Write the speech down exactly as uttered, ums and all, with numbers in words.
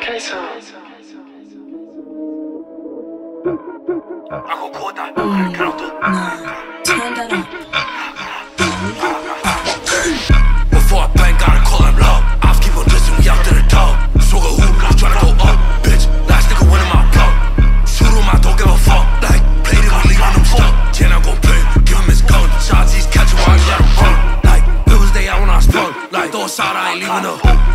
Kaysan. Turn that up. Before I bang, gotta call him low. Ops keep on dissing me out to the toe. Sugar hoop, tryna go up, bitch. Last nigga winning my blow. Shoot him, I don't give a fuck. Like, played it, we leaving him stuck. Jen, I gon' play, give him his gun. Shots, he's catching while I let him run. Like, it was day out when I spun. Like, throw a shot, I ain't leaving a hoop.